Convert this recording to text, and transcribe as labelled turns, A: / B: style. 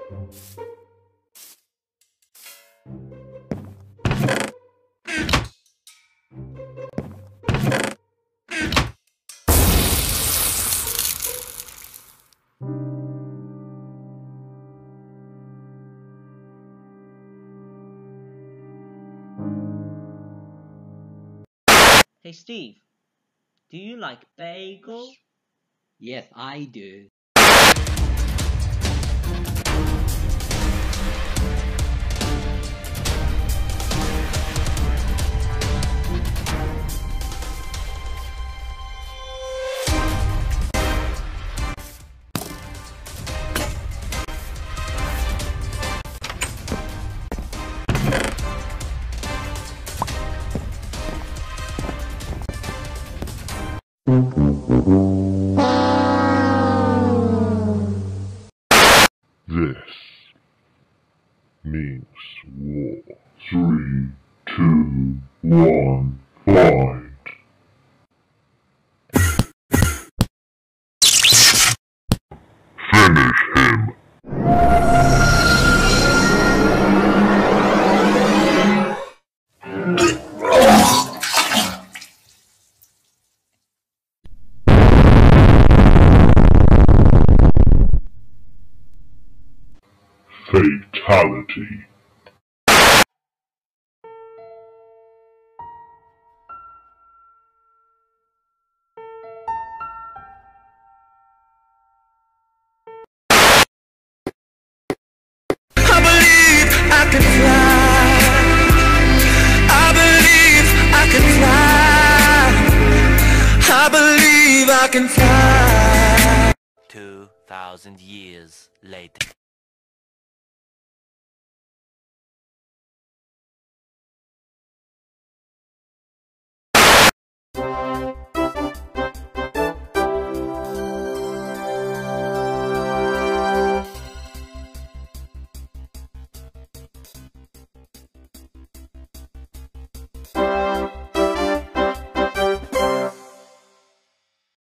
A: Hey Steve, do you like bagels?
B: Yes, I do.
C: This means war. 3, 2, 1, fight! Finish him! Fatality.
D: I believe I can fly. I believe I can fly. I believe I can fly.
E: 2,000 years later.